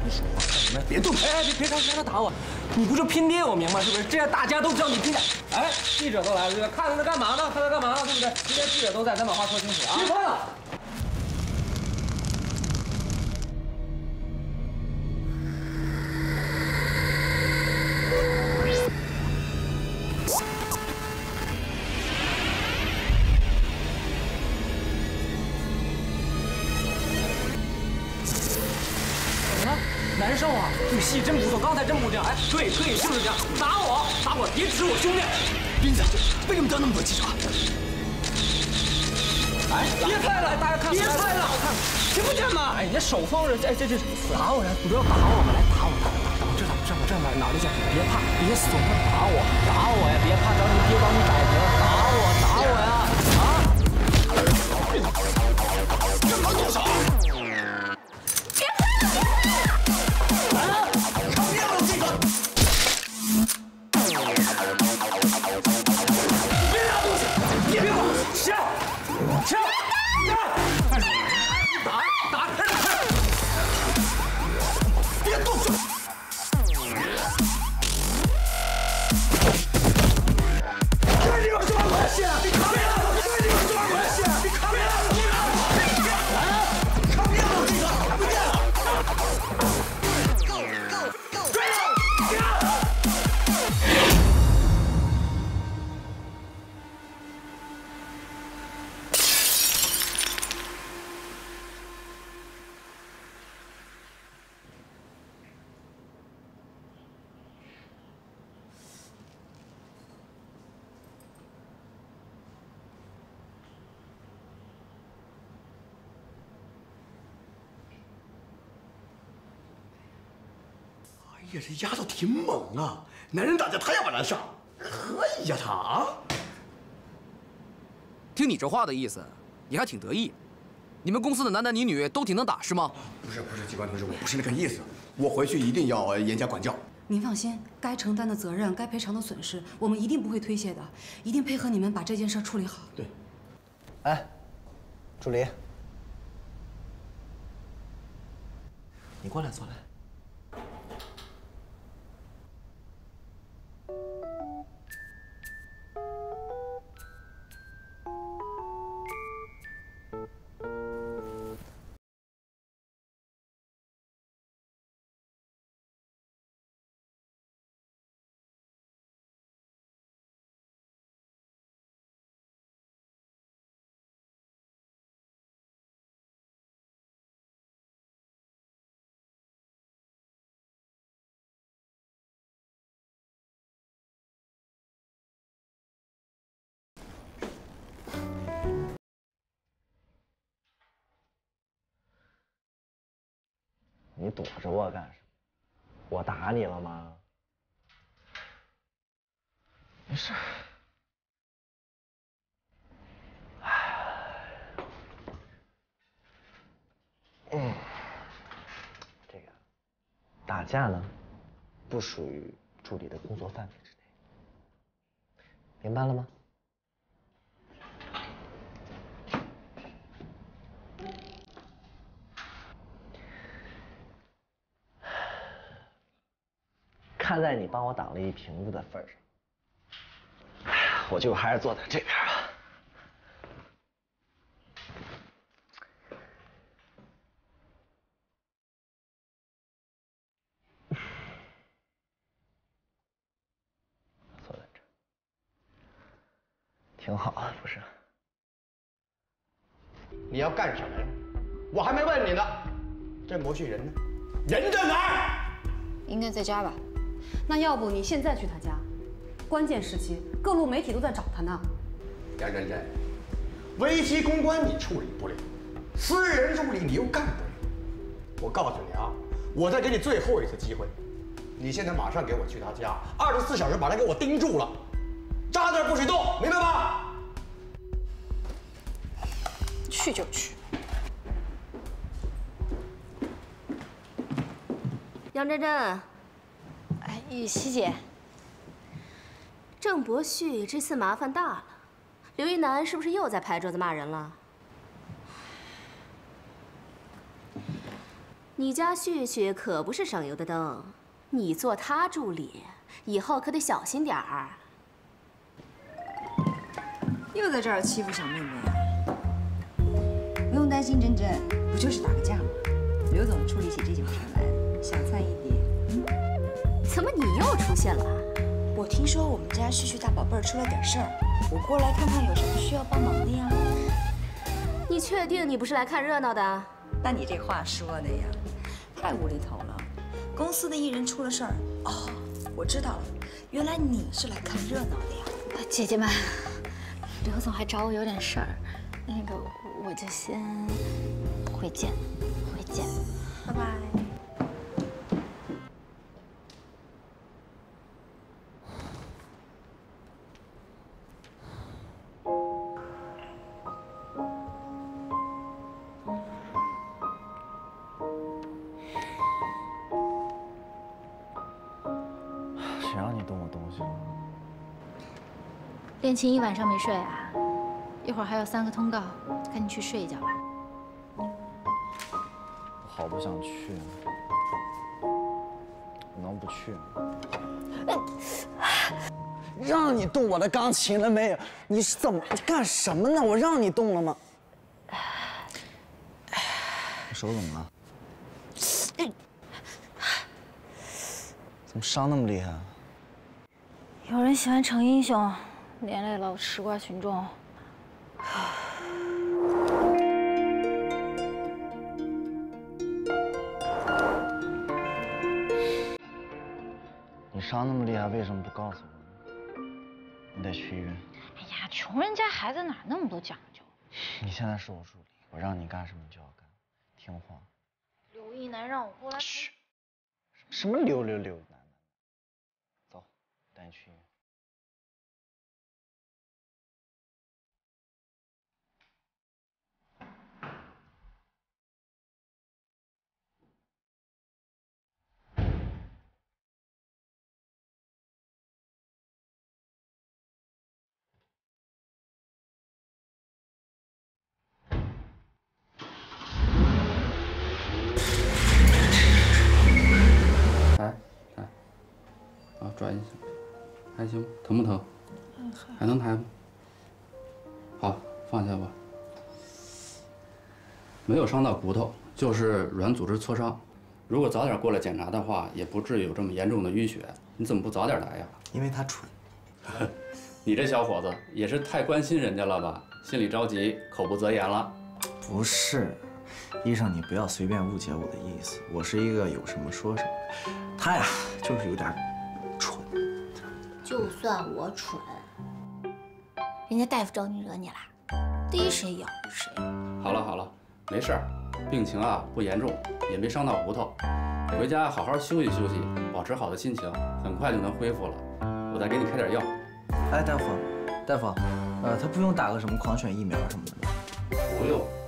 你说话干什么呀？别动！哎，别让他打我！你不是拼爹有名吗？是不是？这样大家都知道你拼的。哎，记者都来了，对不对？看他干嘛呢？看他干嘛呢？对不对？今天记者都在，咱把话说清楚啊！别拍了！ 难受啊！这戏真不错，刚才真不这样。哎，对，就是这样。打我，别指我兄弟。斌子，为什么叫那么多记者？哎，别拍了，大家看，别拍了，看，听不见吗？哎，你手放着，哎，这打我呀！不要打我们，来打我，我这哪里去？别怕，别怂了，打我呀！别怕，找你爹帮你摆平，打我呀！啊！干嘛动手？ 哎呀，这丫头挺猛啊！男人打架她也往那上，可以呀，她啊！ 听你这话的意思，你还挺得意。你们公司的男男女女都挺能打是吗？ 不是，机关同志，我不是那个意思。我回去一定要严加管教。 您放心，该承担的责任、该赔偿的损失，我们一定不会推卸的，一定配合你们把这件事处理好。 对。 哎，助理，你过来坐来。 你躲着我干什么？我打你了吗？没事。这个打架呢，不属于助理的工作范围之内，明白了吗？ 看在你帮我挡了一瓶子的份上，我就还是坐在这边吧。坐在这，挺好啊，不是？ 你要干什么呀？我还没问你呢。这模旭人呢？人在哪儿？ 应该在家吧。 那要不你现在去他家？关键时期，各路媒体都在找他呢。 杨真真，危机公关你处理不了，私人助理你又干不了。我告诉你啊，我再给你最后一次机会，你现在马上给我去他家，24小时把他给我盯住了，扎那儿不许动，明白吗？ 去就去。 杨真真。 哎，西姐， 郑伯旭这次麻烦大了，刘一楠是不是又在拍桌子骂人了？ 你家旭旭可不是省油的灯，你做他助理，以后可得小心点儿。 又在这儿欺负小妹妹啊？不用担心，珍珍，不就是打个架吗？刘总处理起这种事来，小菜一碟。 怎么你又出现了？ 我听说我们家旭旭大宝贝儿出了点事儿，我过来看看有什么需要帮忙的呀。 你确定你不是来看热闹的？ 那你这话说的呀，太无厘头了。公司的艺人出了事儿，哦，我知道了，原来你是来看热闹的呀。 姐姐们，刘总还找我有点事儿，那个我就先回见，回见， 拜拜。 谁让你动我东西了？ 练琴一晚上没睡啊？一会儿还有3个通告，赶紧去睡一觉吧。 我好不想去，我能不去吗？让你动我的钢琴了没有？你是怎么干什么呢？我让你动了吗？你手怎么了？怎么伤那么厉害？ 有人喜欢逞英雄，连累了吃瓜群众。 你伤那么厉害，为什么不告诉我呢？你得去医院。 哎呀，穷人家孩子哪那么多讲究？ 你现在是我助理，我让你干什么就要干，听话。 刘一男让我过来。 嘘，什么刘男，走，带你去医院。 转一下，还行，疼不疼？还能抬吗？好，放下吧。没有伤到骨头，就是软组织挫伤。如果早点过来检查的话，也不至于有这么严重的淤血。你怎么不早点来呀？ 因为他蠢。 你这小伙子也是太关心人家了吧？心里着急，口不择言了。 不是，医生，你不要随便误解我的意思。我是一个有什么说什么。他呀，就是有点蠢。 就算我蠢，人家大夫招你惹你啦？逮谁咬谁。 好了，没事儿，病情啊不严重，也没伤到骨头，回家好好休息休息，保持好的心情，很快就能恢复了。我再给你开点药。 哎，大夫，他不用打个什么狂犬疫苗什么的吗？ 不用。